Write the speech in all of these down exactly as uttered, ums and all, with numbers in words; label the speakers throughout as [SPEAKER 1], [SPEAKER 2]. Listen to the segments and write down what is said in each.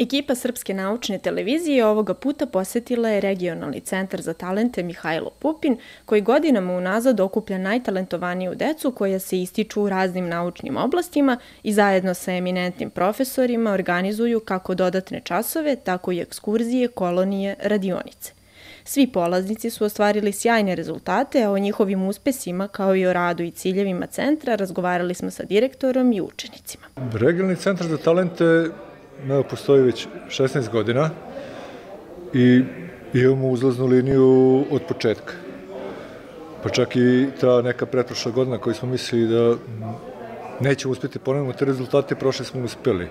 [SPEAKER 1] Ekipa Srpske naučne televizije ovoga puta posetila je regionalni centar za talente Mihajlo Pupin, koji godinama unazad okuplja najtalentovaniju decu koja se ističu u raznim naučnim oblastima i zajedno sa eminentnim profesorima organizuju kako dodatne časove, tako i ekskurzije, kolonije, radionice. Svi polaznici su ostvarili sjajne rezultate, a o njihovim uspesima, kao i o radu i ciljevima centra, razgovarali smo sa direktorom i učenicima.
[SPEAKER 2] Regionalni centar za talente postoji već šesnaest godina i imamo uzlaznu liniju od početka. Pa čak i ta neka pretprošla godina koju smo mislili da nećemo uspjeti ponovimo te rezultate, prošle smo uspjeli.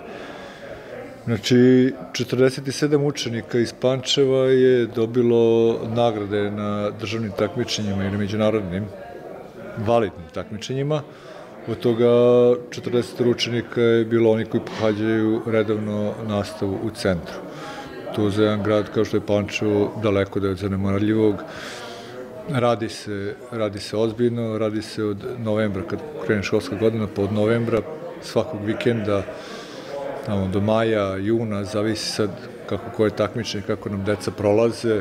[SPEAKER 2] Znači, četrdeset sedam učenika iz Pančeva je dobilo nagrade na državnim takmičenjima ili međunarodnim validnim takmičenjima. Od toga četrdeset učenika je bilo oni koji pohađaju redovno nastavu u centru. To za jedan grad kao što je Pančevo daleko da je od zanemarljivog. Radi se, radi se ozbiljno, radi se od novembra, kad krene školska godina, pa od novembra svakog vikenda tamo do maja, juna, zavisi sad kako koje takmičenje, kako nam deca prolaze.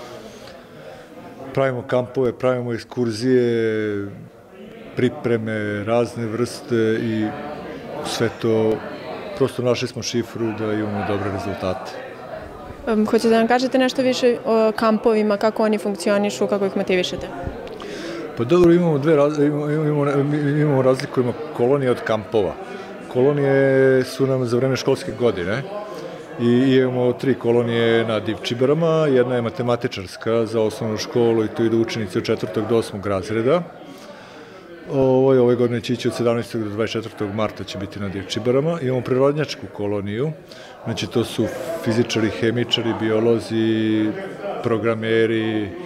[SPEAKER 2] Pravimo kampove, pravimo ekskurzije, pripreme, razne vrste i sve to, prosto našli smo šifru da imamo dobre rezultate.
[SPEAKER 1] Hoćete da nam kažete nešto više o kampovima, kako oni funkcionišu, kako ih motivišete?
[SPEAKER 2] Pa dobro, imamo dve imamo razlikujemo kolonije od kampova. Kolonije su nam za vreme školske godine i imamo tri kolonije na Divčibarama. Jedna je matematičarska za osnovnu školu i tu idu učenici od četvrtog do osmog razreda. Ove, ove godine će ići od sedamnaestog do dvadeset četvrtog marta će biti na Divčibarama. Imamo prirodnjačku koloniju, znači to su fizičari, hemičari, biolozi, programeri e,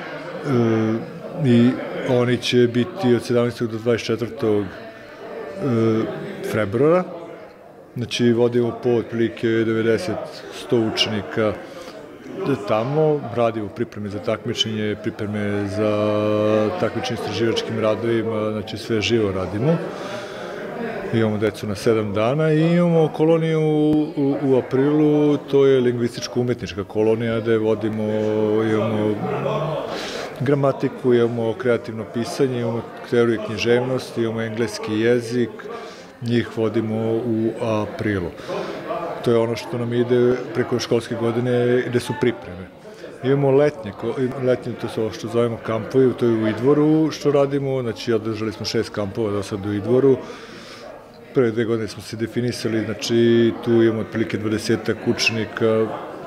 [SPEAKER 2] i oni će biti od sedamnaestog do dvadeset četvrtog februara. Znači vodimo po otprilike devedeset do sto učenika tamo, radimo pripreme za takmičenje, pripreme za takmičenje istraživačkim radovima, znači sve živo radimo. Imamo decu na sedam dana i imamo koloniju u, u aprilu, to je lingvističko-umetnička kolonija gde vodimo, imamo gramatiku, imamo kreativno pisanje, imamo teoriju književnosti, imamo engleski jezik, njih vodimo u aprilu. To je ono što nam ide preko školske godine gde su pripreme. Imamo letnje, letnje to su ovo što zovemo kampovi, to je u Idvoru što radimo, znači održali smo šest kampova do sad u Idvoru. Prve dve godine smo se definisali, znači tu imamo otprilike dvadesetak učenika,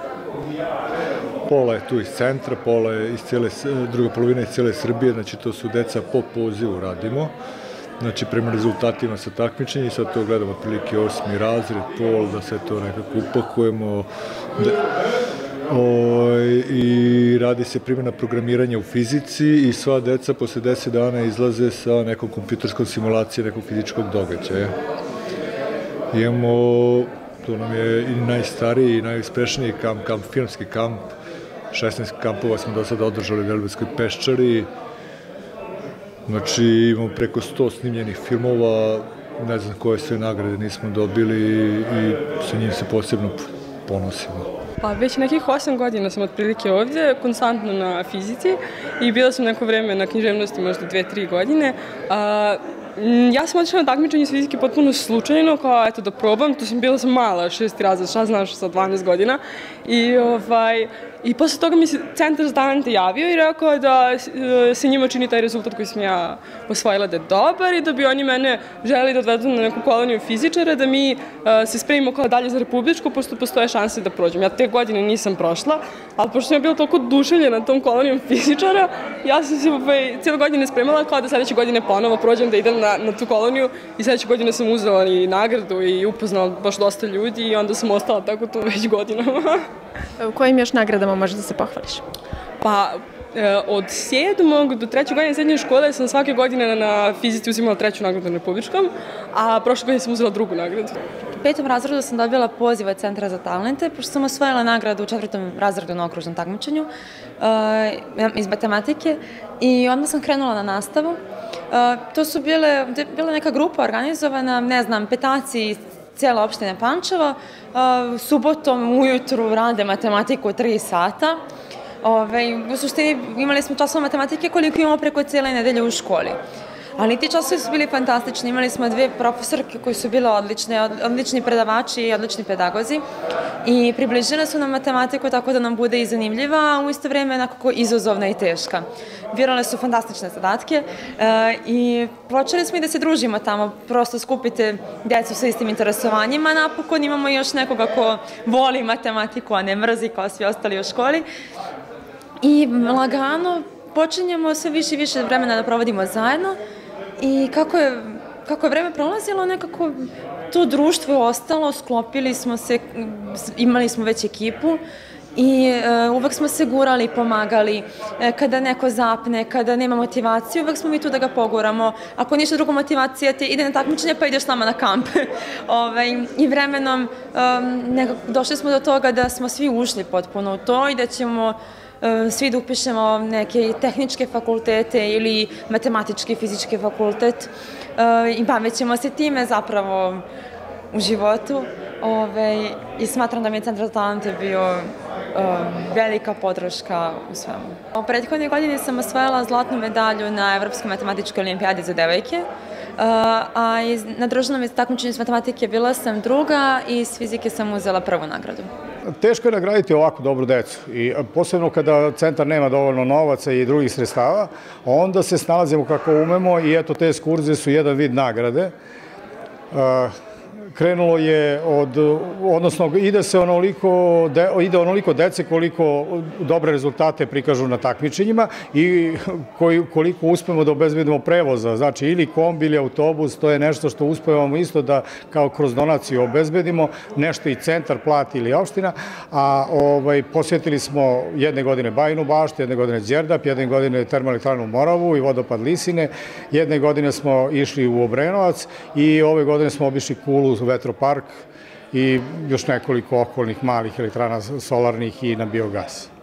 [SPEAKER 2] pola je tu iz centra, pola je iz cijele, druga polovina iz cijele Srbije, znači to su deca po pozivu radimo. Znači, prema rezultatima sa takmičenja i sad to gledamo otprilike osmi razred, pol, da sve to nekako upakujemo. I radi se primjena programiranja u fizici i sva deca posle deset dana izlaze sa nekom kompjuterskom simulacijom nekog fizičkog događaja. Imamo, to nam je i najstariji i najuspešniji kamp, kamp, filmski kamp. šesnaest kampova smo do sada održali u Velebitskoj Peščari. Znači, imamo preko sto snimljenih filmova, ne znam koje sve nagrade nismo dobili i sa njim se posebno ponosimo.
[SPEAKER 3] Pa već nekih osam godina sam otprilike ovdje, konstantno na fizici i bila sam neko vreme na književnosti, možda dve, tri godine. A, ja sam otišla na takmičenje iz fizike potpuno slučajno, kao eto da probam, tu sam bila sam mala, šesti razred, šta znaš sa dvanaest godina. I ovaj... I posle toga mi se centar za talente javio i rekao da se njima čini taj rezultat koji sam ja osvojila da je dobar i da bi oni mene želeli da odvedu na neku koloniju fizičara, da mi se spremimo kao dalje za republičku, pošto postoje šanse da prođem. Ja te godine nisam prošla, ali pošto sam ja bila toliko oduševljena tom kolonijom fizičara, ja sam se ovaj, cijelo godine spremala kao da sledeće godine ponovo prođem da idem na, na tu koloniju i sledeće godine sam uzela i nagradu i upoznala baš dosta ljudi i onda sam ostala tako tu već godinama.
[SPEAKER 1] U kojim još nagradama možeš da se pohvališ?
[SPEAKER 3] Pa, od sedmog do trećeg godine srednje škole sam svake godine na fizici uzimala treću nagradu na republičkom, a prošle godine sam uzela drugu nagradu.
[SPEAKER 4] U petom razredu sam dobila poziv od Centra za talente, pošto sam osvojila nagradu u četvrtom razredu na okružnom takmičenju iz matematike i onda sam krenula na nastavu. To su bile, bila neka grupa organizovana, ne znam, petaci cijela opština Pančevo. Subotom ujutru rade matematiku tri sata. U suštini imali smo časova matematike koliko imamo preko cijele nedelje u školi. Ali ti časovi su bili fantastični. Imali smo dve profesorke koji su bile odlične, odlični predavači i odlični pedagozi i približile su nam matematiku tako da nam bude i zanimljiva, a u isto vreme onako izazovna i teška. Birale su fantastične zadatke i počeli smo i da se družimo tamo, prosto skupite decu sa istim interesovanjima, napokon imamo još nekoga ko voli matematiku, a ne mrzi kao svi ostali u školi. I lagano počinjemo sve više i više vremena da provodimo zajedno i kako je, kako je vreme prolazilo, nekako to društvo je ostalo, sklopili smo se, imali smo već ekipu i uh, uvek smo se gurali, pomagali. E, kada neko zapne, kada nema motivaciju, uvek smo mi tu da ga poguramo. Ako ništa drugo motivacija ti ide na takmičenje pa ideš s nama na kamp. Ove, I vremenom um, nekako, došli smo do toga da smo svi ušli potpuno u to i da ćemo svi da upišemo neke tehničke fakultete ili matematički, fizički fakultet i bavit ćemo se time zapravo u životu i smatram da mi je Centar za talente bio velika podrška u svemu. U prethodnoj godini sam osvojila zlatnu medalju na Evropskoj matematičkoj olimpijadi za devojke, a na državnom takmičenju iz matematike bila sam druga i iz fizike sam uzela prvu nagradu.
[SPEAKER 5] Teško je nagraditi ovako dobru decu i posebno kada centar nema dovoljno novaca i drugih sredstava, onda se snalazimo kako umemo i eto te ekskurzije su jedan vid nagrade. Krenulo je od, odnosno ide se onoliko, ide onoliko dece koliko dobre rezultate prikažu na takmičenjima i koliko uspemo da obezbedimo prevoza, znači ili kombi ili autobus, to je nešto što uspevamo isto da kao kroz donaciju obezbedimo, nešto i centar plati ili opština, a ovaj, posjetili smo jedne godine Bajinu baštu, jedne godine Đerdap, jedne godine termoelektranu Moravu i vodopad Lisine, jedne godine smo išli u Obrenovac i ove godine smo obišli Kulu, vetropark i još nekoliko okolnih malih elektrana solarnih i na biogas.